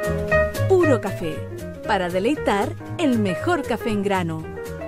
Puro Café, para deleitar el mejor café en grano.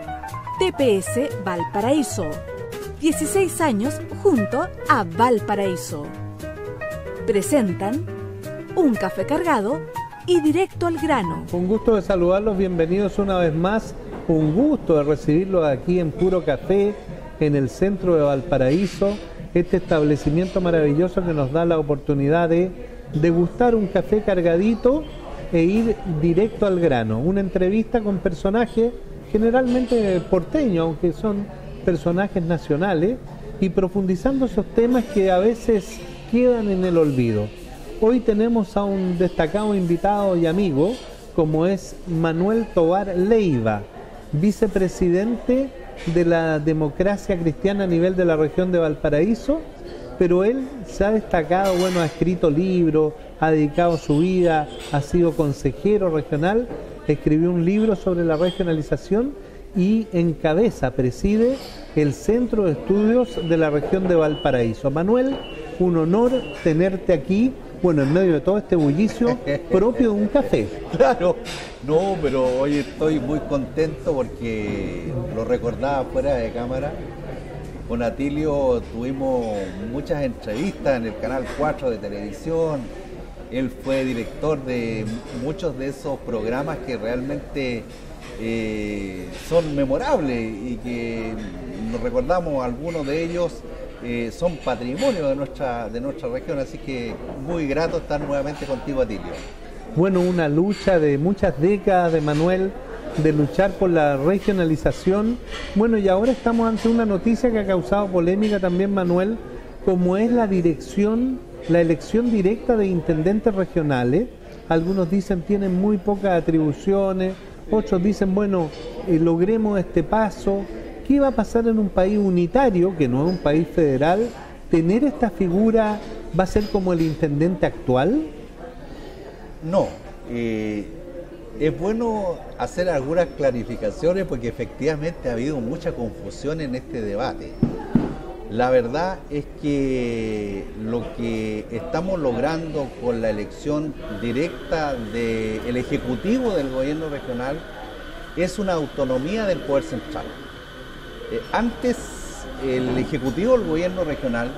TPS Valparaíso, 16 años junto a Valparaíso. Presentan un café cargado y directo al grano. Un gusto de saludarlos, bienvenidos una vez más. Un gusto de recibirlos aquí en Puro Café, en el centro de Valparaíso. Este establecimiento maravilloso que nos da la oportunidad de degustar un café cargadito e ir directo al grano. Una entrevista con personajes generalmente porteños, aunque son personajes nacionales, y profundizando esos temas que a veces quedan en el olvido. Hoy tenemos a un destacado invitado y amigo, como es Manuel Tovar Leiva, vicepresidente de la democracia cristiana a nivel de la región de Valparaíso, pero él se ha destacado, bueno, ha escrito libros, ha dedicado su vida, ha sido consejero regional, escribió un libro sobre la regionalización y preside el Centro de Estudios de la región de Valparaíso. Manuel, un honor tenerte aquí, bueno, en medio de todo este bullicio propio de un café. Claro, no, pero hoy estoy muy contento porque lo recordaba fuera de cámara. Con Atilio tuvimos muchas entrevistas en el Canal 4 de televisión. Él fue director de muchos de esos programas que realmente son memorables y que nos recordamos, algunos de ellos son patrimonio de nuestra región, así que muy grato estar nuevamente contigo, Atilio. Bueno, una lucha de muchas décadas de Manuel, de luchar por la regionalización. Bueno, y ahora estamos ante una noticia que ha causado polémica también, Manuel, como es la elección directa de intendentes regionales. Algunos dicen tienen muy pocas atribuciones, otros dicen, bueno, logremos este paso. ¿Qué va a pasar en un país unitario, que no es un país federal? ¿Tener esta figura va a ser como el intendente actual? No, es bueno hacer algunas clarificaciones porque efectivamente ha habido mucha confusión en este debate. La verdad es que lo que estamos logrando con la elección directa del Ejecutivo del Gobierno regional es una autonomía del Poder Central. Antes el Ejecutivo del Gobierno regional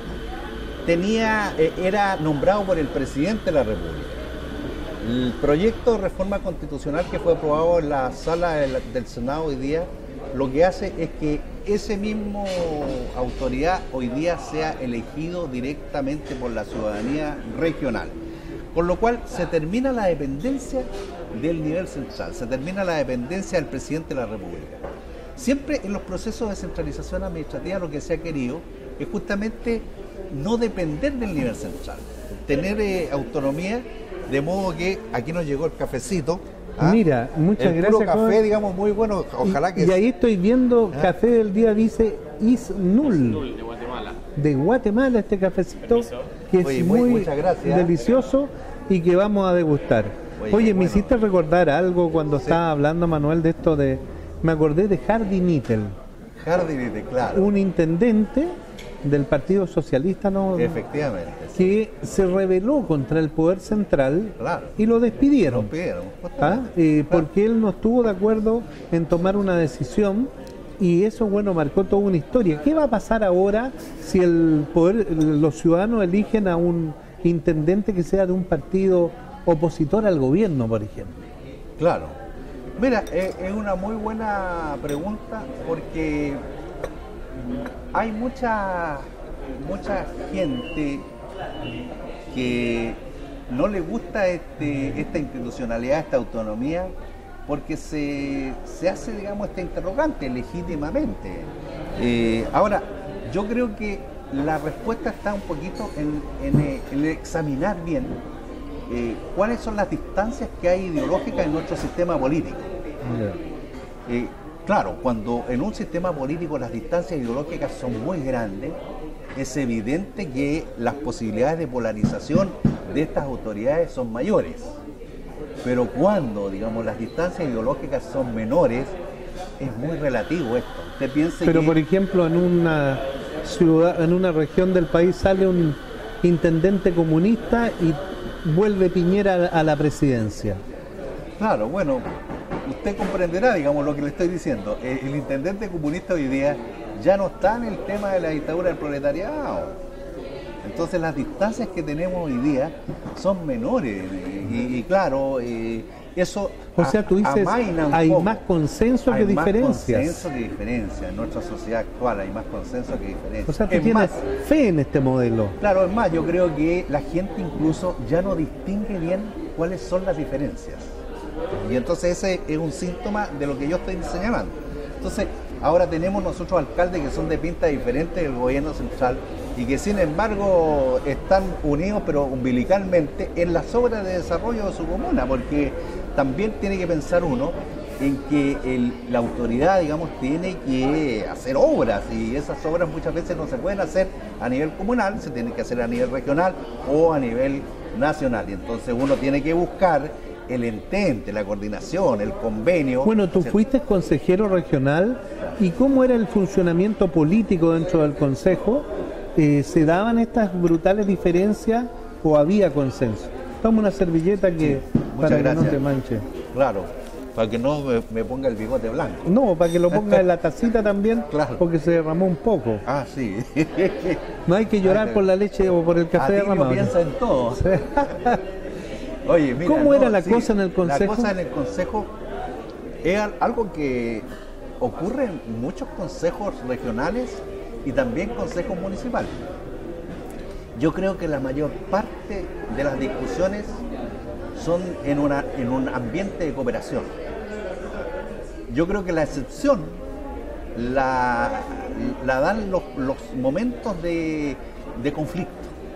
era nombrado por el Presidente de la República. El proyecto de reforma constitucional que fue aprobado en la sala del Senado hoy día, lo que hace es que ese mismo autoridad hoy día sea elegido directamente por la ciudadanía regional. Con lo cual se termina la dependencia del nivel central, se termina la dependencia del Presidente de la República. Siempre en los procesos de descentralización administrativa lo que se ha querido es justamente no depender del nivel central, tener autonomía, de modo que aquí nos llegó el cafecito. Mira, muchas gracias. Puro café, digamos, muy bueno, ojalá que... Y ahí estoy viendo, café del día dice Isnul, de Guatemala. De Guatemala, este cafecito, Permiso. que Oye, es muy gracias. delicioso y que vamos a degustar. Oye, me hiciste recordar algo cuando estaba hablando, Manuel, de esto de... Me acordé de Hardy Nittel. Claro. Un intendente del Partido Socialista, ¿no? Efectivamente. Que se rebeló contra el poder central, claro, y lo despidieron. Claro. Porque él no estuvo de acuerdo en tomar una decisión, y eso, bueno, marcó toda una historia. ¿Qué va a pasar ahora si los ciudadanos eligen a un intendente que sea de un partido opositor al gobierno, por ejemplo? Claro. Mira, es una muy buena pregunta porque hay mucha gente que no le gusta esta institucionalidad, esta autonomía, porque se hace, digamos, este interrogante legítimamente. Ahora, yo creo que la respuesta está un poquito en examinar bien cuáles son las distancias que hay ideológicas en nuestro sistema político. Claro, cuando en un sistema político las distancias ideológicas son muy grandes, es evidente que las posibilidades de polarización de estas autoridades son mayores. Pero cuando, digamos, las distancias ideológicas son menores, es muy relativo esto. Usted piense Pero que... por ejemplo, en una ciudad, en una región del país sale un intendente comunista y vuelve Piñera a la presidencia? Claro, bueno, usted comprenderá, digamos, lo que le estoy diciendo. El intendente comunista hoy día ya no está en el tema de la dictadura del proletariado. Entonces las distancias que tenemos hoy día son menores y claro, eso o sea, tú dices, hay más consenso que diferencias. Hay más consenso que diferencias. En nuestra sociedad actual hay más consenso que diferencias. O sea, tú tienes fe en este modelo. Claro, es más, yo creo que la gente incluso ya no distingue bien cuáles son las diferencias. Y entonces ese es un síntoma de lo que yo estoy señalando. Entonces, ahora tenemos nosotros alcaldes que son de pinta diferente del gobierno central y que sin embargo están unidos pero umbilicalmente en las obras de desarrollo de su comuna, porque también tiene que pensar uno en que la autoridad, digamos, tiene que hacer obras y esas obras muchas veces no se pueden hacer a nivel comunal, se tienen que hacer a nivel regional o a nivel nacional. Y entonces uno tiene que buscar el entente, la coordinación, el convenio. Bueno, tú fuiste consejero regional, ¿y cómo era el funcionamiento político dentro del consejo? ¿Se daban estas brutales diferencias o había consenso? Toma una servilleta que para que no te manche. Claro, para que no me ponga el bigote blanco. No, para que lo ponga en la tacita también, claro. Porque se derramó un poco. Ah, sí. No hay que llorar por la leche o por el café derramado. Piensa en todo. Sí. Oye, mira, ¿cómo era la cosa en el consejo? La cosa en el consejo es algo que ocurre en muchos consejos regionales y también consejos municipales. Yo creo que la mayor parte de las discusiones son en un ambiente de cooperación. Yo creo que la excepción la dan los momentos de conflicto.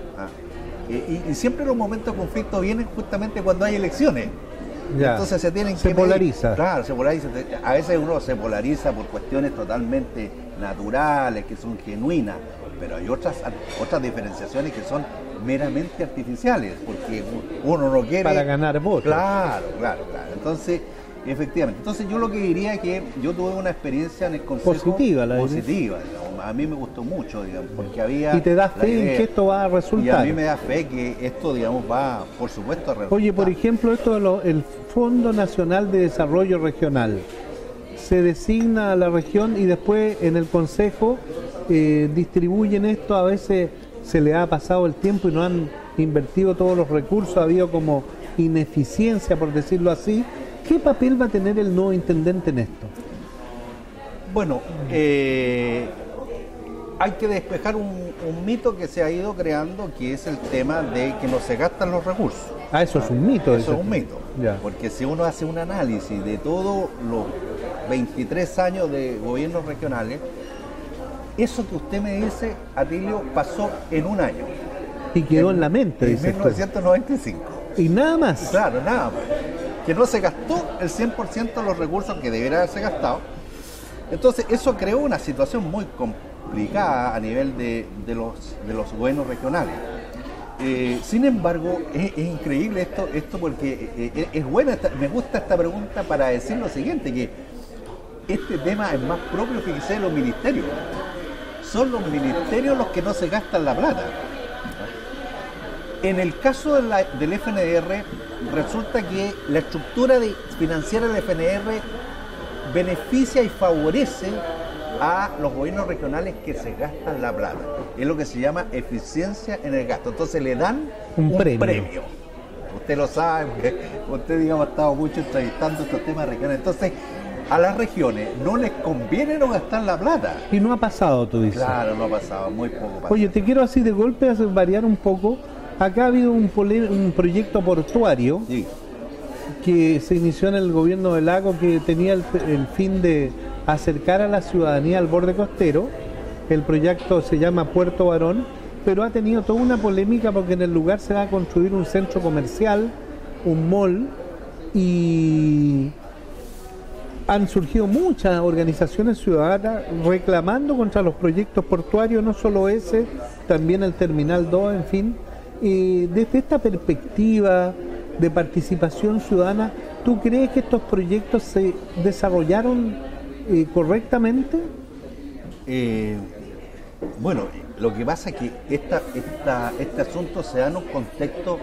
Y siempre los momentos de conflicto vienen justamente cuando hay elecciones. Ya. Entonces se polariza. Claro, se polariza. A veces uno se polariza por cuestiones totalmente naturales, que son genuinas, pero hay otras diferenciaciones que son meramente artificiales, porque uno no quiere... Para ganar votos. Claro. Entonces, efectivamente. Entonces yo lo que diría es que yo tuve una experiencia en el consejo positiva, digamos. A mí me gustó mucho, digamos, porque había... ¿Y te da fe en que esto va a resultar? Y a mí me da fe que esto, digamos, va, por supuesto, a resultar. Oye, por ejemplo, esto el Fondo Nacional de Desarrollo Regional, se designa a la región y después en el consejo distribuyen esto, a veces se le ha pasado el tiempo y no han invertido todos los recursos, ha habido como ineficiencia, por decirlo así. ¿Qué papel va a tener el nuevo intendente en esto? Bueno, hay que despejar un mito que se ha ido creando, que es el tema de que no se gastan los recursos. Ah, eso es un mito. Eso es un mito. Ya. Porque si uno hace un análisis de todos los 23 años de gobiernos regionales, eso que usted me dice, Atilio, pasó en un año. Y quedó en la mente, dice. En 1995. ¿Y nada más? Claro, nada más. Que no se gastó el 100% de los recursos que debería haberse gastado. Entonces, eso creó una situación muy complicada a nivel de los gobiernos regionales. Sin embargo, es increíble esto porque es buena, me gusta esta pregunta para decir lo siguiente, que este tema es más propio que quizás de los ministerios. Son los ministerios los que no se gastan la plata. En el caso del FNDR, resulta que la estructura financiera del FNDR beneficia y favorece a los gobiernos regionales que se gastan la plata. Es lo que se llama eficiencia en el gasto. Entonces le dan un premio. Usted lo sabe, usted, digamos, ha estado mucho entrevistando estos temas regionales. Entonces, a las regiones no les conviene no gastar la plata. Y no ha pasado, tú dices. Claro, no ha pasado, muy poco pasado. Oye, te quiero así de golpe hacer variar un poco. Acá ha habido un proyecto portuario, sí, que se inició en el gobierno del Lago, que tenía el fin de acercar a la ciudadanía al borde costero. El proyecto se llama Puerto Barón, pero ha tenido toda una polémica porque en el lugar se va a construir un centro comercial, un mall, y han surgido muchas organizaciones ciudadanas reclamando contra los proyectos portuarios, no solo ese, también el Terminal 2, en fin. Desde esta perspectiva de participación ciudadana, ¿tú crees que estos proyectos se desarrollaron correctamente? Bueno, lo que pasa es que este asunto se da en un contexto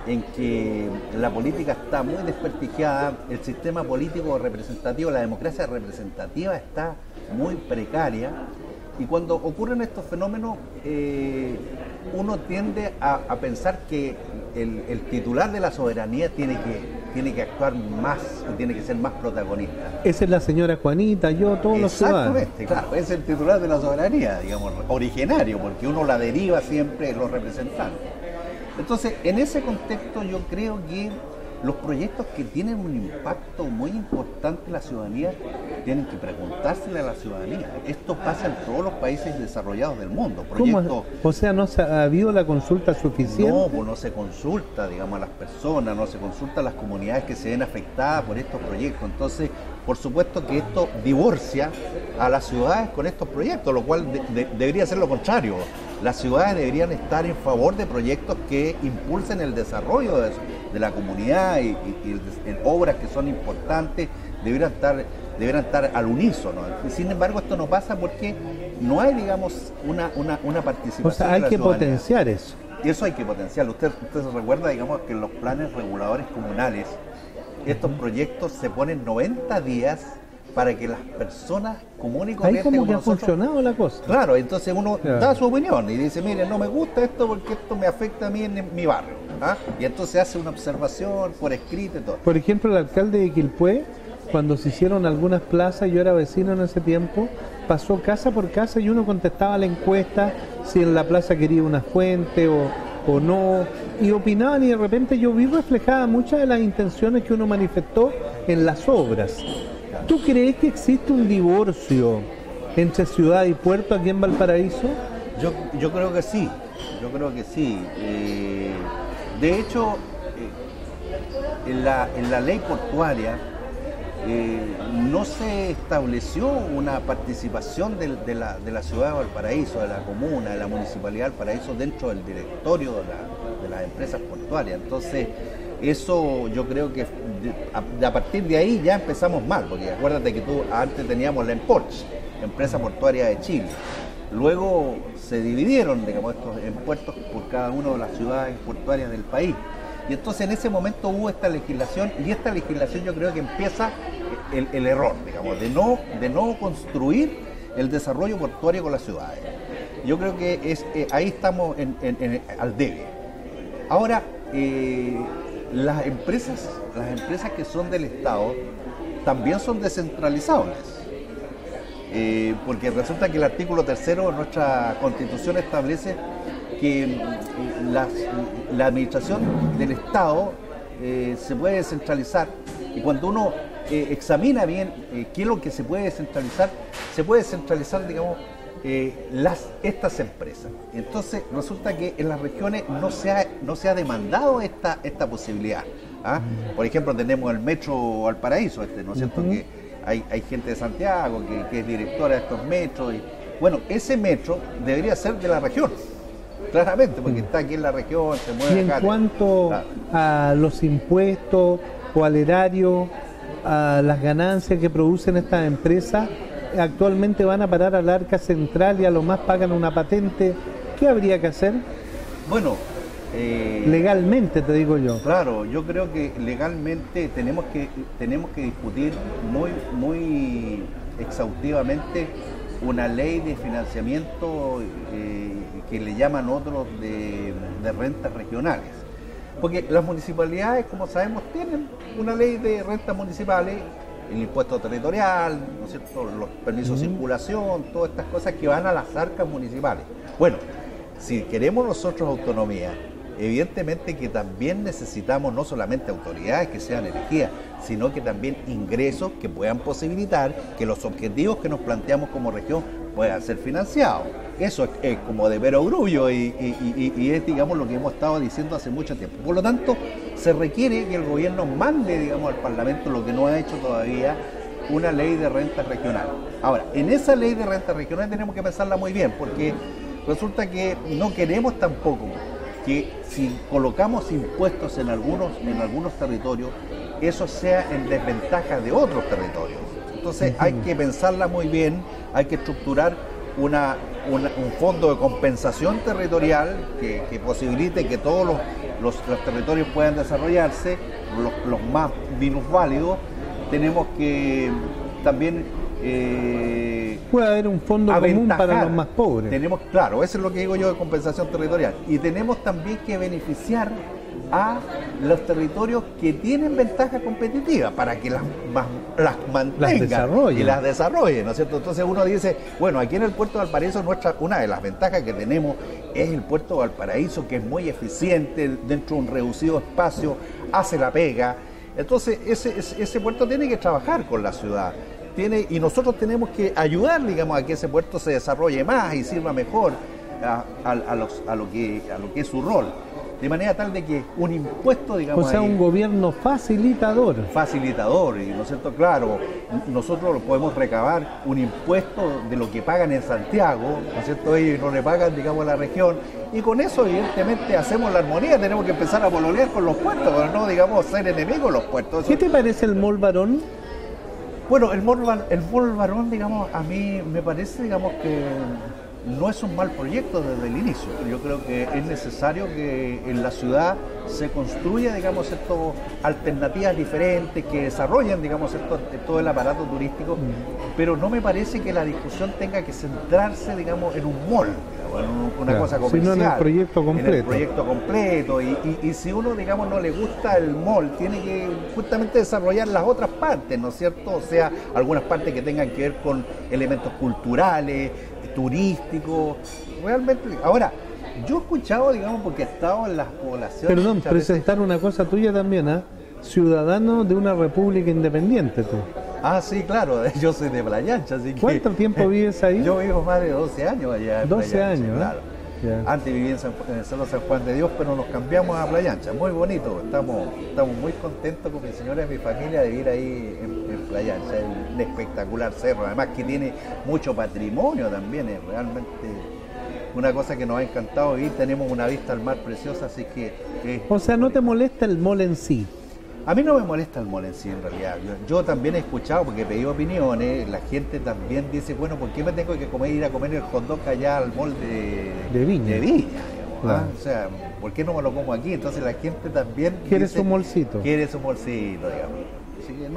en que la política está muy desprestigiada, el sistema político representativo, la democracia representativa está muy precaria, y cuando ocurren estos fenómenos uno tiende a pensar que el titular de la soberanía tiene que actuar más y tiene que ser más protagonista. Esa es la señora Juanita, yo, todos los ciudadanos. Exactamente, claro, es el titular de la soberanía, digamos, originario, porque uno la deriva siempre en los representantes. Entonces, en ese contexto yo creo que los proyectos que tienen un impacto muy importante en la ciudadanía tienen que preguntársele a la ciudadanía. Esto pasa en todos los países desarrollados del mundo. ¿Cómo? O sea, ¿no ha habido la consulta suficiente? No, pues no se consulta, digamos, a las personas, no se consulta a las comunidades que se ven afectadas por estos proyectos. Entonces, por supuesto que esto divorcia a las ciudades con estos proyectos, lo cual debería ser lo contrario. Las ciudades deberían estar en favor de proyectos que impulsen el desarrollo de la comunidad y en obras que son importantes, deberían estar al unísono. Sin embargo, esto no pasa porque no hay, digamos, una participación. O sea, hay que potenciar eso. Y eso hay que potenciarlo. Usted se recuerda, digamos, que en los planes reguladores comunales, estos proyectos se ponen 90 días para que las personas comunes y corrientes como que ha funcionado la cosa. Claro, entonces uno da su opinión y dice, mire, no me gusta esto porque esto me afecta a mí en mi barrio. ¿Ah? Y entonces hace una observación por escrito y todo. Por ejemplo, el alcalde de Quilpué, cuando se hicieron algunas plazas, yo era vecino en ese tiempo, pasó casa por casa y uno contestaba la encuesta si en la plaza quería una fuente o no, y opinaban, y de repente yo vi reflejadas muchas de las intenciones que uno manifestó en las obras. ¿Tú crees que existe un divorcio entre ciudad y puerto aquí en Valparaíso? Yo creo que sí, de hecho, en la ley portuaria no se estableció una participación de la ciudad de Valparaíso, de la comuna, de la municipalidad de Valparaíso dentro del directorio de las empresas portuarias. Entonces, eso yo creo que a partir de ahí ya empezamos mal, porque acuérdate que antes teníamos la EMPORCH, Empresa Portuaria de Chile. Luego se dividieron, digamos, estos impuestos por cada una de las ciudades portuarias del país. Y entonces en ese momento hubo esta legislación, y esta legislación yo creo que empieza el error, digamos, de no construir el desarrollo portuario con las ciudades. Yo creo que ahí estamos al debe. Ahora, las empresas que son del Estado también son descentralizables, porque resulta que el artículo 3º de nuestra Constitución establece que la administración del Estado se puede descentralizar, y cuando uno examina bien qué es lo que se puede descentralizar, digamos, estas empresas. Entonces resulta que en las regiones no se ha demandado esta posibilidad. ¿Ah? Por ejemplo, tenemos el Metro Valparaíso, ¿no es cierto? Que hay gente de Santiago que es directora de estos metros. Y, bueno, ese metro debería ser de la región, claramente, porque está aquí en la región, se mueve. Y en acá, cuanto a los impuestos o al erario, a las ganancias que producen estas empresas, actualmente van a parar al arca central y a lo más pagan una patente. ¿Qué habría que hacer? Bueno, legalmente te digo yo. Claro, yo creo que legalmente tenemos que discutir muy exhaustivamente una ley de financiamiento que le llaman otros de rentas regionales. Porque las municipalidades, como sabemos, tienen una ley de rentas municipales, el impuesto territorial, ¿no es cierto?, los permisos de circulación, todas estas cosas que van a las arcas municipales. Bueno, si queremos nosotros autonomía, evidentemente que también necesitamos no solamente autoridades que sean elegidas, sino que también ingresos que puedan posibilitar que los objetivos que nos planteamos como región puedan ser financiados. Eso es como de perogrullo y es, digamos, lo que hemos estado diciendo hace mucho tiempo. Por lo tanto, se requiere que el gobierno mande, digamos, al Parlamento, lo que no ha hecho todavía, una ley de rentas regional. Ahora, en esa ley de rentas regional tenemos que pensarla muy bien, porque resulta que no queremos tampoco que si colocamos impuestos en algunos territorios, eso sea en desventaja de otros territorios. Entonces hay que pensarla muy bien, hay que estructurar un fondo de compensación territorial que posibilite que todos los territorios puedan desarrollarse, los más minusválidos, tenemos que también puede haber un fondo común para los más pobres. Tenemos, claro, eso es lo que digo yo de compensación territorial. Y tenemos también que beneficiar a los territorios que tienen ventaja competitiva para que las mantengan y las desarrollen, ¿no es cierto? Entonces uno dice, bueno, aquí en el puerto de Valparaíso una de las ventajas que tenemos es el puerto de Valparaíso, que es muy eficiente dentro de un reducido espacio, hace la pega. Entonces ese puerto tiene que trabajar con la ciudad. Y nosotros tenemos que ayudar, digamos, a que ese puerto se desarrolle más y sirva mejor a lo que es su rol. De manera tal de que un impuesto, digamos... O sea, un gobierno facilitador. Facilitador, y ¿no es cierto? Claro, nosotros podemos recabar un impuesto de lo que pagan en Santiago, ¿no es cierto? Ellos no le pagan, digamos, a la región, y con eso, evidentemente, hacemos la armonía. Tenemos que empezar a pololear con los puertos, pero no, digamos, ser enemigos de los puertos. ¿Qué te parece el Mall Barón? Bueno, el Mall Barón, digamos, a mí me parece, digamos, que no es un mal proyecto desde el inicio. Yo creo que es necesario que en la ciudad se construya, digamos, alternativas diferentes que desarrollen, digamos, todo el aparato turístico, pero no me parece que la discusión tenga que centrarse, digamos, en un mall, digamos, en una cosa comercial, sino en el proyecto completo. En el proyecto completo. Y si uno, digamos, no le gusta el mall, tiene que justamente desarrollar las otras partes, ¿no es cierto? O sea, algunas partes que tengan que ver con elementos culturales, turístico, realmente. Ahora, yo he escuchado, digamos, porque he estado en las poblaciones... Perdón, presentar una cosa tuya también, ¿ah? Ciudadano de una república independiente, tú. Ah, sí, claro, yo soy de Playa Ancha, así que... ¿Cuánto tiempo vives ahí? Yo vivo más de 12 años allá en 12 Playa Ancha, años, claro. Yeah. Antes vivía en el Cerro San Juan de Dios, pero nos cambiamos a Playa Ancha, muy bonito, estamos muy contentos con mi señora y mi familia de vivir ahí en Playa Ancha, es un espectacular cerro, además que tiene mucho patrimonio también, es realmente una cosa que nos ha encantado vivir, tenemos una vista al mar preciosa, así que... O sea, ¿no te molesta el mall en sí? A mí no me molesta el mall en sí, en realidad. Yo también he escuchado, porque he pedido opiniones, la gente también dice, bueno, ¿por qué me tengo que ir a comer el hot dog allá al mall de Viña? Digamos, claro. O sea, ¿por qué no me lo como aquí? Entonces la gente también quiere su molcito. Quiere su molcito, digamos. Así que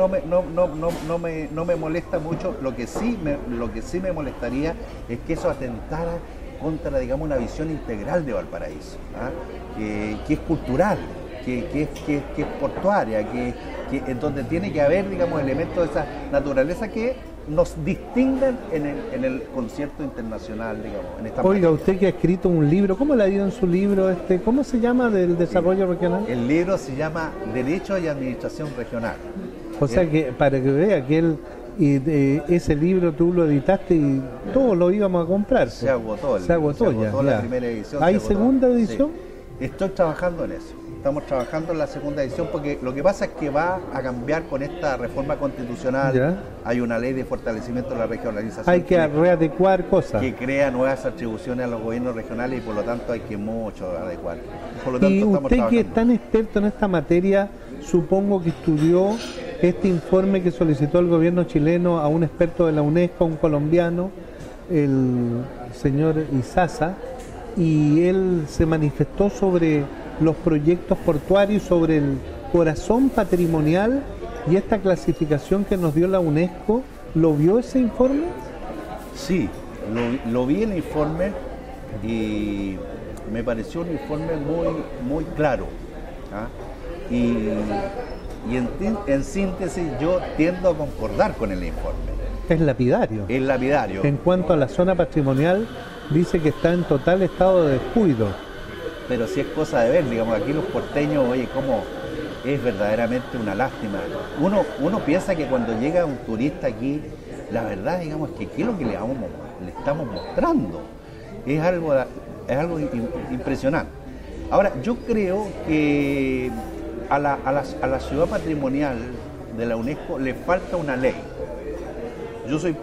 no me molesta mucho. Lo que sí me molestaría es que eso atentara contra, digamos, una visión integral de Valparaíso, que es cultural, que es portuaria, en donde tiene que haber, digamos, elementos de esa naturaleza que nos distinguen en el concierto internacional, digamos. En esta Oiga, usted que ha escrito un libro, ¿cómo le ha ido en su libro? ¿Cómo se llama, del desarrollo regional? El libro se llama Derecho y Administración Regional. O sea, que para que vea que ese libro tú lo editaste y todos lo íbamos a comprar. Se agotó ya. La primera edición. ¿Hay segunda edición? Sí. Estoy trabajando en eso. Estamos trabajando en la segunda edición porque lo que pasa es que va a cambiar con esta reforma constitucional. ¿Ya? Hay una ley de fortalecimiento de la regionalización. Hay que readecuar cosas. Que crea nuevas atribuciones a los gobiernos regionales y por lo tanto hay que mucho adecuar. Por lo tanto, y usted que es tan experto en esta materia, supongo que estudió este informe que solicitó el gobierno chileno a un experto de la UNESCO, un colombiano, el señor Izaza, y él se manifestó sobre los proyectos portuarios, sobre el corazón patrimonial y esta clasificación que nos dio la UNESCO. ¿Lo vio ese informe? Sí, lo vi el informe y me pareció un informe muy claro. Y en síntesis yo tiendo a concordar con el informe. Es lapidario. Es lapidario. En cuanto a la zona patrimonial, dice que está en total estado de descuido. Pero sí es cosa de ver, digamos, aquí los porteños, oye, cómo es verdaderamente una lástima. Uno piensa que cuando llega un turista aquí, la verdad, digamos, es que ¿qué es lo que le estamos mostrando? Es algo impresionante. Ahora, yo creo que a la ciudad patrimonial de la UNESCO le falta una ley. Yo soy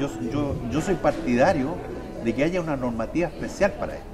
partidario de que haya una normativa especial para esto.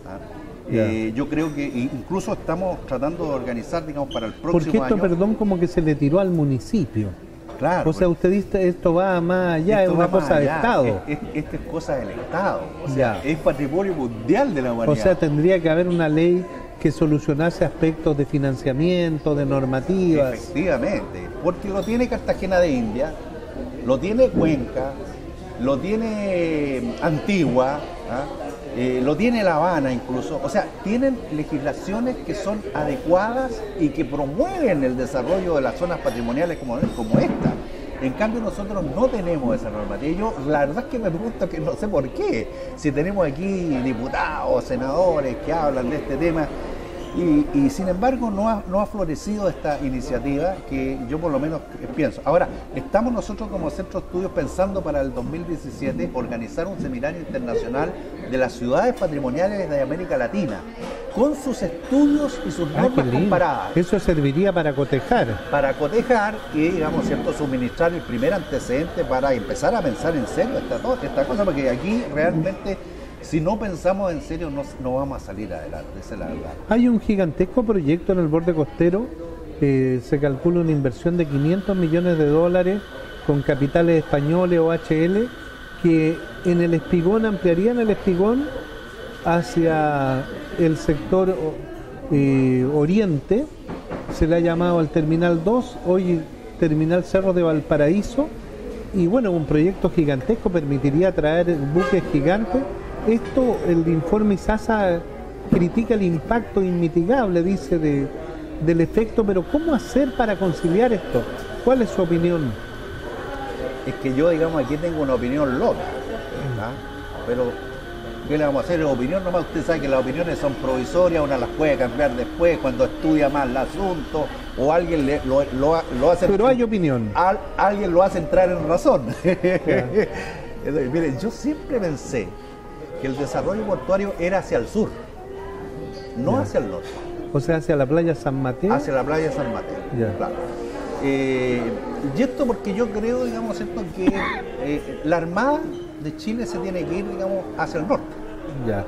Yo creo que incluso estamos tratando de organizar, digamos, para el próximo año. Porque esto, perdón, como que se le tiró al municipio. Claro. O sea, usted dice, esto va más allá, es una cosa de Estado. Esto es cosa del Estado. O sea, es patrimonio mundial de la humanidad. O sea, tendría que haber una ley que solucionase aspectos de financiamiento, de normativas. Efectivamente, porque lo tiene Cartagena de India, lo tiene Cuenca, lo tiene Antigua, ¿ah? Lo tiene La Habana incluso. O sea, tienen legislaciones que son adecuadas y que promueven el desarrollo de las zonas patrimoniales como esta. En cambio nosotros no tenemos esa normativa. Y yo la verdad es que me pregunto que no sé por qué, si tenemos aquí diputados, senadores que hablan de este tema y sin embargo no ha florecido esta iniciativa que yo por lo menos pienso. Ahora, estamos nosotros como Centro de Estudios pensando para el 2017 organizar un seminario internacional de las ciudades patrimoniales de América Latina con sus estudios y sus normas comparadas. Eso serviría para cotejar. Para cotejar y, digamos, ¿cierto?, suministrar el primer antecedente para empezar a pensar en serio esta cosa, porque aquí realmente, si no pensamos en serio, no vamos a salir adelante, esa es la verdad. Hay un gigantesco proyecto en el borde costero, se calcula una inversión de 500 millones de dólares con capitales españoles o HL, que en el Espigón, ampliarían el Espigón hacia el sector oriente, se le ha llamado al Terminal 2, hoy Terminal Cerro de Valparaíso, y bueno, un proyecto gigantesco, permitiría traer buques gigantes. Esto, el informe ISASA critica el impacto inmitigable, dice, del efecto, pero ¿cómo hacer para conciliar esto? ¿Cuál es su opinión? Es que yo, digamos, aquí tengo una opinión loca, ¿verdad? Pero ¿qué le vamos a hacer? Opinión nomás, usted sabe que las opiniones son provisorias, una las puede cambiar después cuando estudia más el asunto o alguien lo hace... Pero hay opinión. Alguien lo hace entrar en razón. Entonces, miren, yo siempre pensé que el desarrollo portuario era hacia el sur, no hacia el norte. O sea, hacia la playa San Mateo. Hacia la playa San Mateo, claro. Y esto porque yo creo, digamos, ¿cierto?, que la Armada de Chile se tiene que ir, digamos, hacia el norte. Ya.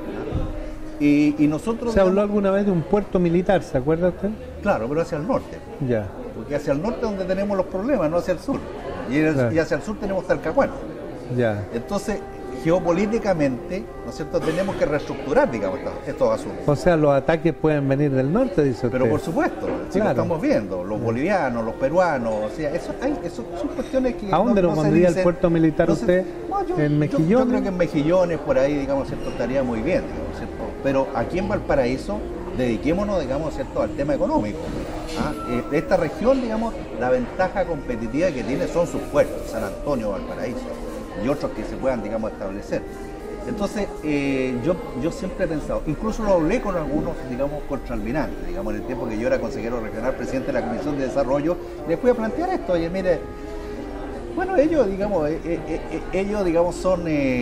Y nosotros... Se habló alguna vez de un puerto militar, ¿se acuerda usted? Claro, pero hacia el norte. Ya. Porque hacia el norte es donde tenemos los problemas, no hacia el sur. Y hacia el sur tenemos Talcahuano. Ya. Entonces, geopolíticamente, ¿no es cierto?, tenemos que reestructurar, digamos, estos asuntos. O sea, los ataques pueden venir del norte, dice usted. Pero por supuesto, si lo estamos viendo, los bolivianos, los peruanos, o sea, eso son cuestiones que... ¿A dónde lo pondría el puerto militar usted? ¿En Mejillones? Yo creo que en Mejillones, por ahí, digamos, ¿cierto?, estaría muy bien, digamos, ¿cierto? Pero aquí en Valparaíso, dediquémonos, digamos, ¿cierto?, al tema económico. Esta región, digamos, la ventaja competitiva que tiene son sus puertos, San Antonio, Valparaíso, y otros que se puedan, digamos, establecer. Entonces, yo siempre he pensado, incluso lo hablé con algunos, digamos, contraalmirantes, digamos, en el tiempo que yo era consejero regional, presidente de la Comisión de Desarrollo, les fui a plantear esto. Oye, mire, bueno, ellos, digamos, son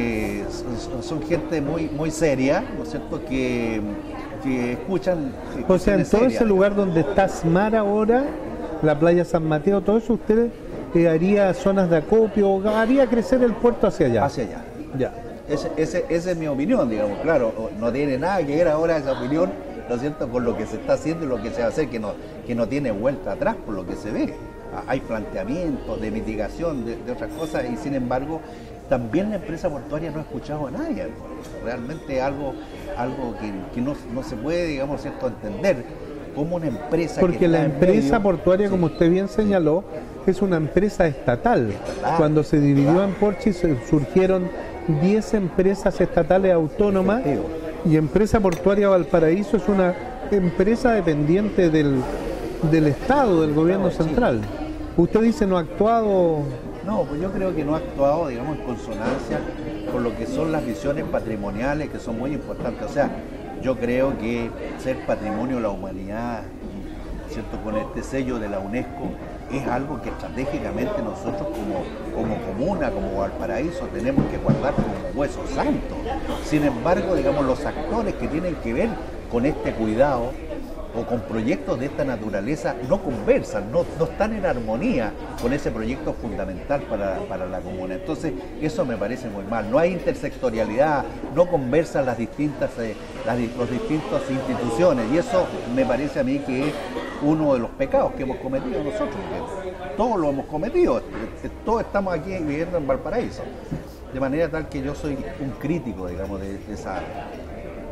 gente muy seria, ¿no es cierto?, que escuchan... O sea, en todo ese lugar donde está SMAR ahora, la playa San Mateo, todo eso, ustedes haría zonas de acopio, haría crecer el puerto hacia allá. Hacia allá. Ya. Esa es mi opinión, digamos. Claro, no tiene nada que ver ahora esa opinión, ¿no es cierto?, con lo que se está haciendo y lo que se va a hacer, que no tiene vuelta atrás por lo que se ve. Hay planteamientos de mitigación de otras cosas y sin embargo también la empresa portuaria no ha escuchado a nadie. Realmente algo que no se puede, digamos, ¿cierto?, entender como una empresa... Porque la empresa portuaria, como usted bien señaló, es una empresa estatal. Cuando se dividió en Porchi surgieron 10 empresas estatales autónomas y Empresa Portuaria Valparaíso es una empresa dependiente del Estado, del gobierno central. Usted dice no ha actuado... No, pues yo creo que no ha actuado, digamos, en consonancia con lo que son las visiones patrimoniales, que son muy importantes. O sea, yo creo que ser patrimonio de la humanidad, ¿cierto?, con este sello de la UNESCO, es algo que estratégicamente nosotros como comuna, como Valparaíso, tenemos que guardar como hueso santo. Sin embargo, digamos, los actores que tienen que ver con este cuidado o con proyectos de esta naturaleza no conversan, no están en armonía con ese proyecto fundamental para la comuna. Entonces, eso me parece muy mal. No hay intersectorialidad, no conversan las distintas instituciones, y eso me parece a mí que es uno de los pecados que hemos cometido nosotros. Todos lo hemos cometido, todos estamos aquí viviendo en Valparaíso. De manera tal que yo soy un crítico, digamos, de esa área.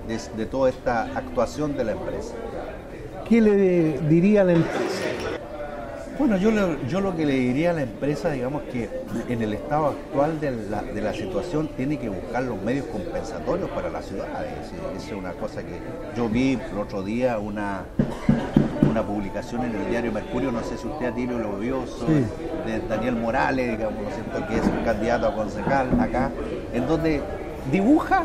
de toda esta actuación de la empresa. ¿Qué le diría a la empresa? Bueno, yo lo que le diría a la empresa, digamos que en el estado actual de la situación tiene que buscar los medios compensatorios para las ciudades. Esa es una cosa que yo vi el otro día, una publicación en el diario Mercurio, no sé si usted a ti lo vio, sí, de Daniel Morales, digamos, ¿no es cierto?, que es un candidato a concejal acá, en donde dibuja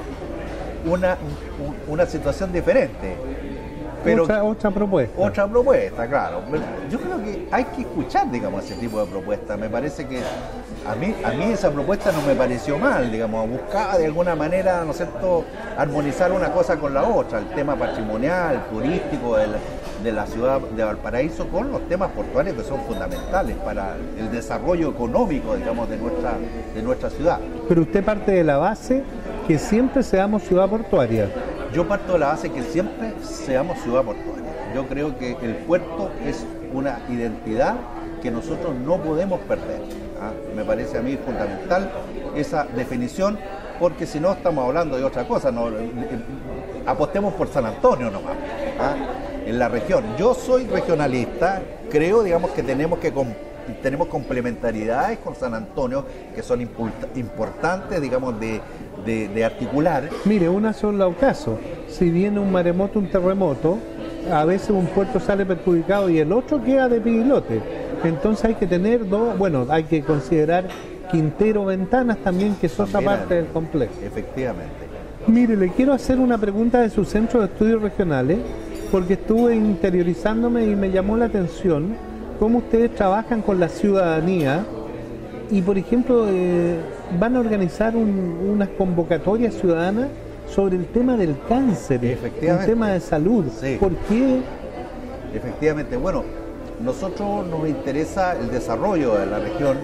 una situación diferente. Pero otra propuesta. Otra propuesta, claro. Yo creo que hay que escuchar, digamos, ese tipo de propuestas. Me parece que a mí esa propuesta no me pareció mal, digamos, buscaba de alguna manera, ¿no es cierto?, armonizar una cosa con la otra, el tema patrimonial, turístico de la ciudad de Valparaíso con los temas portuarios que son fundamentales para el desarrollo económico, digamos, de nuestra ciudad. Pero usted parte de la base que siempre seamos ciudad portuaria. Yo parto de la base que siempre seamos ciudad portuaria. Yo creo que el puerto es una identidad que nosotros no podemos perder. Me parece a mí fundamental esa definición, porque si no estamos hablando de otra cosa. No, apostemos por San Antonio nomás, en la región. Yo soy regionalista, creo, digamos, que tenemos complementariedades con San Antonio que son importantes, digamos, de articular. Mire, una son los casos. Si viene un maremoto, un terremoto, a veces un puerto sale perjudicado y el otro queda de pilote. Entonces hay que tener hay que considerar Quintero Ventanas también, que es otra parte del complejo. Efectivamente. Mire, le quiero hacer una pregunta de su centro de estudios regionales, porque estuve interiorizándome y me llamó la atención cómo ustedes trabajan con la ciudadanía y, por ejemplo, van a organizar unas convocatorias ciudadanas sobre el tema del cáncer, el tema de salud. Sí. ¿Por qué? Efectivamente, bueno, nosotros nos interesa el desarrollo de la región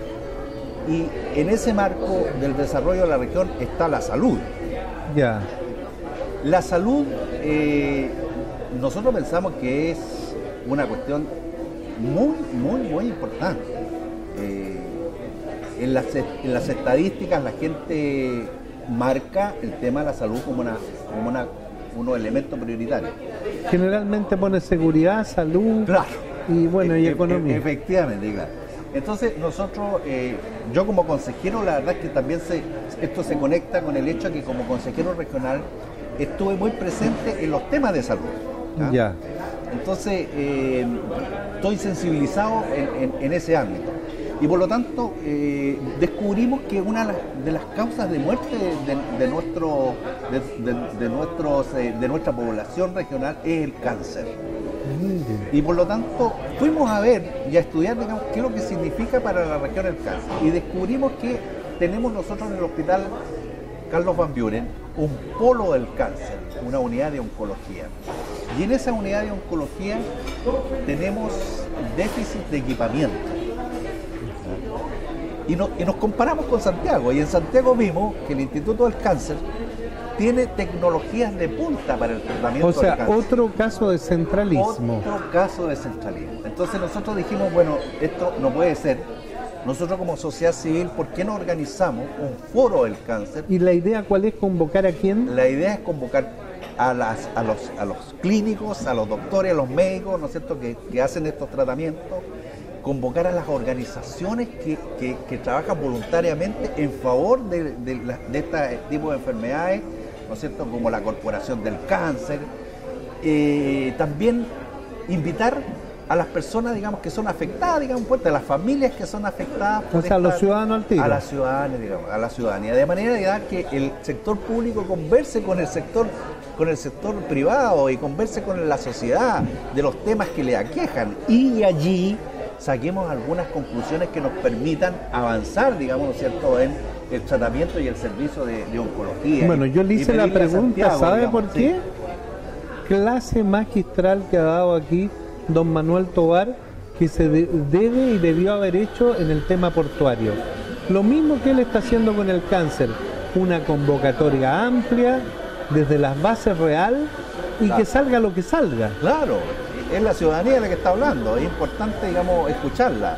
y en ese marco del desarrollo de la región está la salud. Ya. La salud, nosotros pensamos que es una cuestión muy importante. En las estadísticas la gente marca el tema de la salud como unos elementos prioritarios. Generalmente pone seguridad, salud, claro, y economía. Efectivamente, claro. Entonces nosotros, yo como consejero, la verdad es que también esto se conecta con el hecho de que como consejero regional estuve muy presente en los temas de salud. Ya. Entonces, estoy sensibilizado en ese ámbito. Y por lo tanto, descubrimos que una de las causas de muerte de nuestra población regional es el cáncer. Y por lo tanto, fuimos a ver y a estudiar, digamos, qué es lo que significa para la región el cáncer. Y descubrimos que tenemos nosotros en el hospital Carlos Van Buren un polo del cáncer, una unidad de oncología. Y en esa unidad de oncología tenemos déficit de equipamiento. Y nos comparamos con Santiago, y en Santiago vimos que el Instituto del Cáncer tiene tecnologías de punta para el tratamiento del cáncer. O sea, otro caso de centralismo. Otro caso de centralismo. Entonces nosotros dijimos, bueno, esto no puede ser. Nosotros como sociedad civil, ¿por qué no organizamos un foro del cáncer? ¿Y la idea cuál es? ¿Convocar a quién? La idea es convocar a los clínicos, a los doctores, a los médicos, ¿no es cierto?, que hacen estos tratamientos, convocar a las organizaciones que trabajan voluntariamente en favor de este tipo de enfermedades, ¿no es cierto?, como la Corporación del Cáncer. También invitar a las personas, digamos, que son afectadas, digamos, a las familias que son afectadas. O sea, a los ciudadanos al tiro. A las ciudadanas, digamos, a la ciudadanía. De manera que el sector público converse con el sector privado y converse con la sociedad de los temas que le aquejan. Y allí saquemos algunas conclusiones que nos permitan avanzar, digamos, ¿no es cierto?, en el tratamiento y el servicio de oncología. Bueno, yo le hice la pregunta, ¿sabe digamos, por qué? Sí. Clase magistral que ha dado aquí don Manuel Tovar, que se debe y debió haber hecho en el tema portuario. Lo mismo que él está haciendo con el cáncer, una convocatoria amplia, desde las bases real, y claro, que salga lo que salga. Claro, es la ciudadanía la que está hablando, es importante, digamos, escucharla.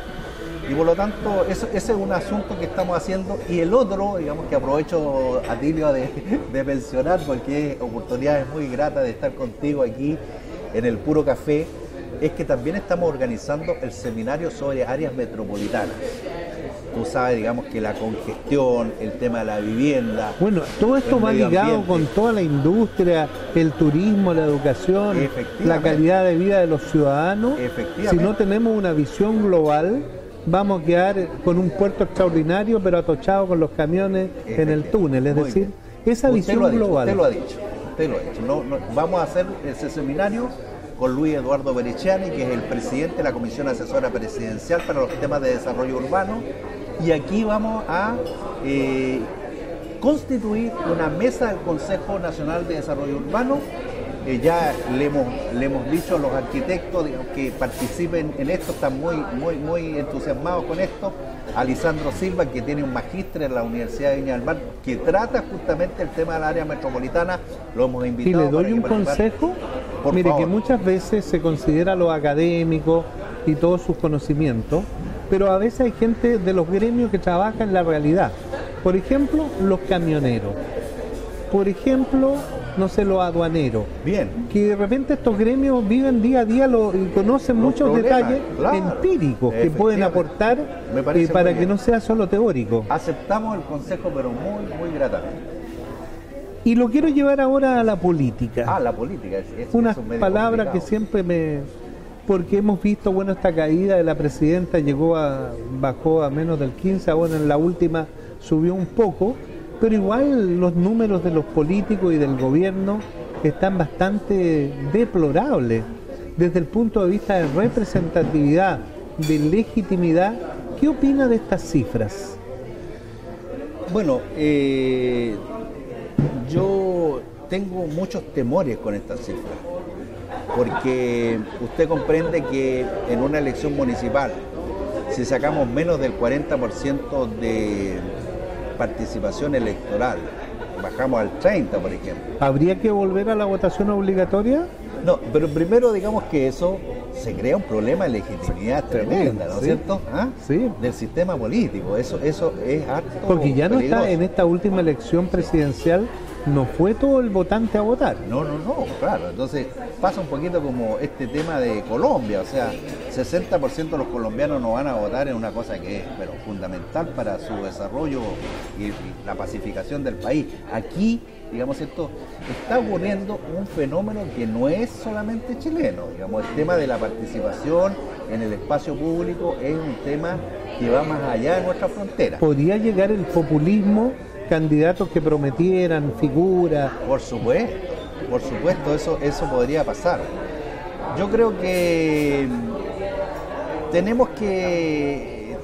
Y por lo tanto, ese es un asunto que estamos haciendo. Y el otro, digamos que aprovecho, Atilio, de mencionar, porque es oportunidades muy gratas de estar contigo aquí en el Puro Café, es que también estamos organizando el seminario sobre áreas metropolitanas. Tú sabes, digamos, que la congestión, el tema de la vivienda... Bueno, todo esto va ligado con toda la industria, el turismo, la educación, la calidad de vida de los ciudadanos. Si no tenemos una visión global, vamos a quedar con un puerto extraordinario, pero atochado con los camiones en el túnel. Es decir, esa visión global. Usted lo ha dicho. Vamos a hacer ese seminario con Luis Eduardo Berechani, que es el presidente de la Comisión Asesora Presidencial para los temas de desarrollo urbano, y aquí vamos a constituir una mesa del Consejo Nacional de Desarrollo Urbano. Ya le hemos dicho a los arquitectos, digamos, que participen en esto, están muy entusiasmados con esto. A Lisandro Silva, que tiene un magíster en la Universidad de Viña del Mar, que trata justamente el tema del área metropolitana, lo hemos invitado. Y le doy un consejo, mire, que muchas veces se considera lo académico y todos sus conocimientos, pero a veces hay gente de los gremios que trabaja en la realidad. Por ejemplo, los camioneros. Por ejemplo, no sé, los aduaneros. Bien. Que de repente estos gremios viven día a día y conocen muchos detalles empíricos que pueden aportar para que no sea solo teórico. Aceptamos el consejo, pero muy gratamente. Y lo quiero llevar ahora a la política. La política. Una palabra que siempre porque hemos visto, bueno, esta caída de la presidenta bajó a menos del 15, bueno, en la última subió un poco, pero igual los números de los políticos y del gobierno están bastante deplorables desde el punto de vista de representatividad, de legitimidad. ¿Qué opina de estas cifras? Bueno, yo tengo muchos temores con estas cifras, porque usted comprende que en una elección municipal, si sacamos menos del 40% de participación electoral, bajamos al 30%, por ejemplo. ¿Habría que volver a la votación obligatoria? No, pero primero digamos que eso se crea un problema de legitimidad tremenda, ¿no es cierto? Sí. Del sistema político, eso es harto. Porque ya no peligroso. está en esta última elección presidencial, no fue todo el votante a votar. No, claro. Entonces pasa un poquito como este tema de Colombia, o sea, 60% de los colombianos no van a votar en una cosa que es fundamental para su desarrollo y la pacificación del país. Aquí, digamos, esto está ocurriendo un fenómeno que no es solamente chileno, digamos, el tema de la participación en el espacio público es un tema que va más allá de nuestra frontera. ¿Podría llegar el populismo? Candidatos que prometieran, figuras. Por supuesto, eso podría pasar. Yo creo que tenemos que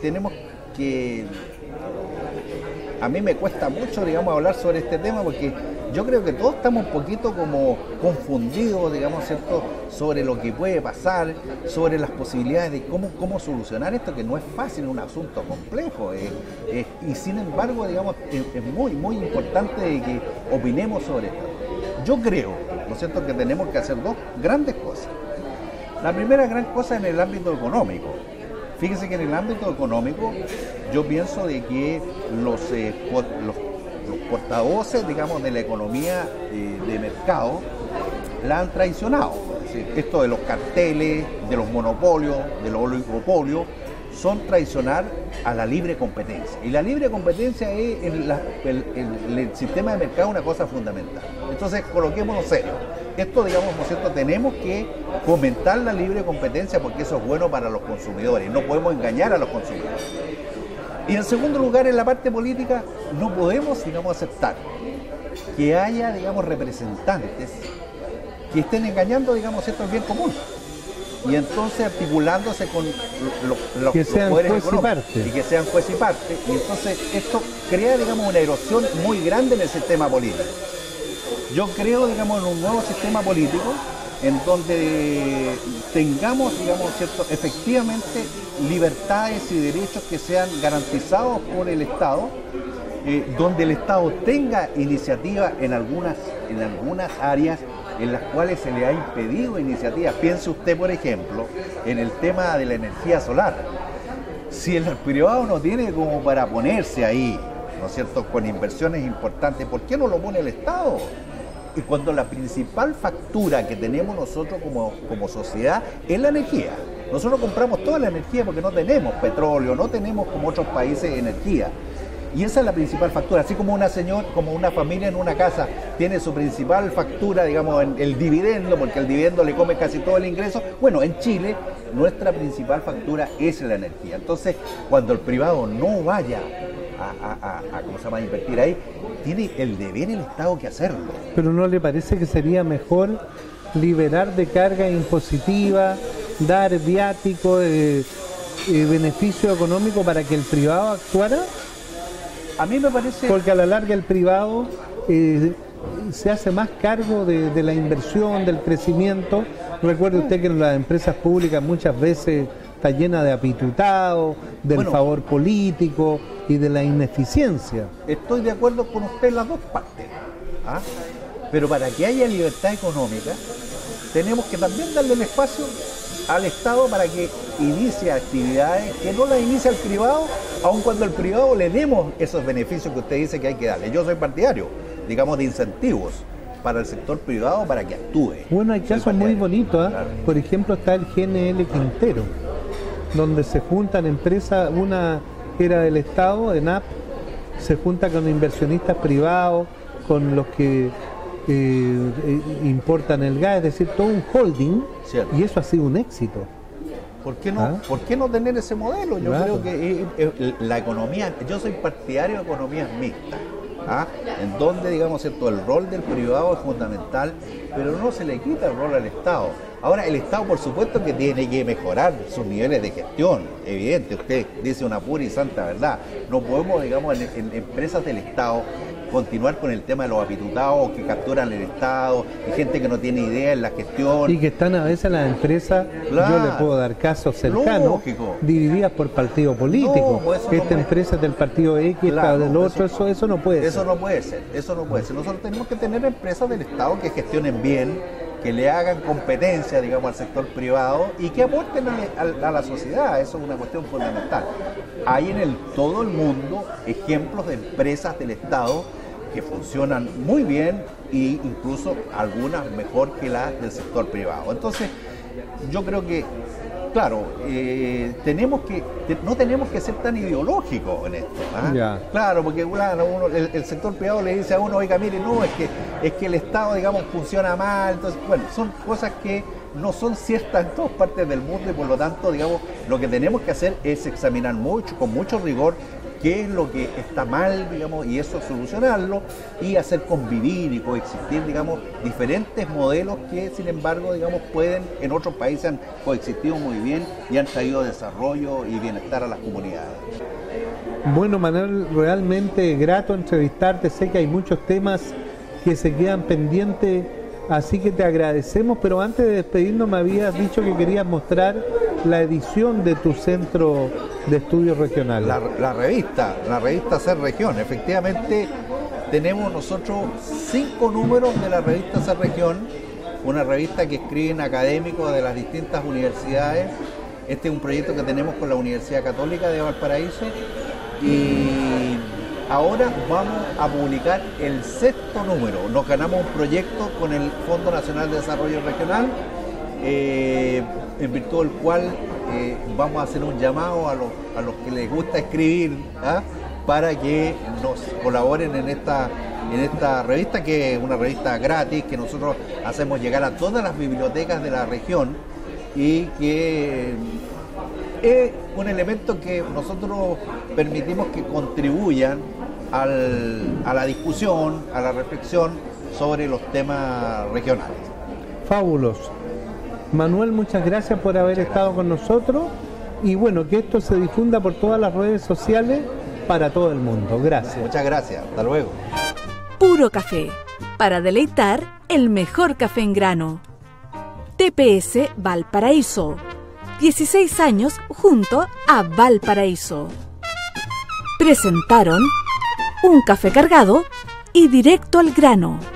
a mí me cuesta mucho, digamos, hablar sobre este tema, porque yo creo que todos estamos un poquito como confundidos, digamos, ¿cierto?, sobre lo que puede pasar, sobre las posibilidades de cómo solucionar esto, que no es fácil, es un asunto complejo. Y sin embargo, digamos, es muy importante de que opinemos sobre esto. Yo creo, ¿no es cierto?, que tenemos que hacer dos grandes cosas. La primera gran cosa en el ámbito económico. Fíjense que en el ámbito económico yo pienso de que los portavoces, digamos, de la economía de mercado la han traicionado. Es decir, esto de los carteles, de los monopolios, de los oligopolios, son traicionar a la libre competencia. Y la libre competencia es en el sistema de mercado una cosa fundamental. Entonces, coloquémonos serios. Esto, digamos, ¿no es cierto?, tenemos que fomentar la libre competencia porque eso es bueno para los consumidores. No podemos engañar a los consumidores. Y en segundo lugar, en la parte política, no podemos, digamos, aceptar que haya, digamos, representantes que estén engañando, digamos, esto el bien común. Y entonces articulándose con los poderes económicos y que sean juez y parte. Y entonces esto crea, digamos, una erosión muy grande en el sistema político. Yo creo, digamos, en un nuevo sistema político en donde tengamos, digamos, ¿cierto?, efectivamente libertades y derechos que sean garantizados por el Estado, donde el Estado tenga iniciativa en algunas áreas en las cuales se le ha impedido iniciativa. Piense usted, por ejemplo, en el tema de la energía solar. si el privado no tiene como para ponerse ahí, ¿no es cierto?, con inversiones importantes, ¿por qué no lo pone el Estado? Y cuando la principal factura que tenemos nosotros como sociedad es la energía. Nosotros compramos toda la energía porque no tenemos petróleo, no tenemos como otros países energía. Y esa es la principal factura. Así como una familia en una casa tiene su principal factura, digamos, en el dividendo, porque el dividendo le come casi todo el ingreso. Bueno, en Chile nuestra principal factura es la energía. Entonces, cuando el privado no vaya a invertir ahí, tiene el deber el Estado que hacerlo. Pero ¿no le parece que sería mejor liberar de carga impositiva, dar viático, beneficio económico para que el privado actuara? A mí me parece... Porque a la larga el privado se hace más cargo de la inversión, del crecimiento. Recuerde usted que en las empresas públicas muchas veces está llena de apitutados, del favor político y de la ineficiencia. Estoy de acuerdo con usted en las dos partes, ¿ah? Pero para que haya libertad económica tenemos que también darle el espacio al Estado para que inicie actividades que no las inicia el privado, aun cuando al privado le demos esos beneficios que usted dice que hay que darle. Yo soy partidario, digamos, de incentivos para el sector privado para que actúe. Bueno, hay casos muy bonitos, ¿eh? Claro. Por ejemplo, está el GNL Quintero, donde se juntan empresas, una era del Estado, ENAP, se junta con inversionistas privados, con los que importan el gas, es decir, todo un holding. Cierto. Y eso ha sido un éxito. ¿Por qué no, ¿por qué no tener ese modelo? Yo creo que la economía, yo soy partidario de economías mixtas, ¿ah? En donde, digamos, ¿cierto?, el rol del privado es fundamental, pero no se le quita el rol al Estado. Ahora, el Estado, por supuesto, que tiene que mejorar sus niveles de gestión, evidente, usted dice una pura y santa verdad. No podemos, digamos, en empresas del Estado continuar con el tema de los apitutados que capturan el Estado, y gente que no tiene idea en la gestión. Y que están a veces las empresas, claro, yo le puedo dar casos cercanos, lógico, divididas por partido político. No, esta empresa es del partido X, claro, esta del otro, eso no puede ser. Eso no puede ser, eso no puede ser. Nosotros tenemos que tener empresas del Estado que gestionen bien, que le hagan competencia, digamos, al sector privado y que aporten a la sociedad. Eso es una cuestión fundamental. Hay en todo el mundo ejemplos de empresas del Estado que funcionan muy bien e incluso algunas mejor que las del sector privado. Entonces, yo creo que, claro, no tenemos que ser tan ideológicos en esto, ¿eh? Yeah. Claro, porque el sector privado le dice a uno, oiga, mire, no, es que el Estado, digamos, funciona mal. Entonces, bueno, son cosas que no son ciertas en todas partes del mundo y por lo tanto, digamos, lo que tenemos que hacer es examinar con mucho rigor qué es lo que está mal, digamos, y eso solucionarlo y hacer convivir y coexistir, digamos, diferentes modelos que, sin embargo, digamos, en otros países han coexistido muy bien y han traído desarrollo y bienestar a las comunidades. Bueno, Manuel, realmente grato entrevistarte. Sé que hay muchos temas que se quedan pendientes, así que te agradecemos, pero antes de despedirnos me habías dicho que querías mostrar la edición de tu centro de estudios regionales. La revista Ser Región. Efectivamente, tenemos nosotros 5 números de la revista Ser Región, una revista que escriben académicos de las distintas universidades. Este es un proyecto que tenemos con la Universidad Católica de Valparaíso y ahora vamos a publicar el 6º número. Nos ganamos un proyecto con el Fondo Nacional de Desarrollo Regional, en virtud del cual vamos a hacer un llamado a los que les gusta escribir, ¿ah?, para que nos colaboren en esta revista, que es una revista gratis que nosotros hacemos llegar a todas las bibliotecas de la región y que es un elemento que nosotros permitimos que contribuyan a la discusión, a la reflexión sobre los temas regionales. Fabuloso. Manuel, muchas gracias por haber estado con nosotros y bueno, que esto se difunda por todas las redes sociales para todo el mundo. Gracias. Muchas gracias. Hasta luego. Puro Café, para deleitar el mejor café en grano. TPS Valparaíso. 16 años junto a Valparaíso. Presentaron un café cargado y directo al grano.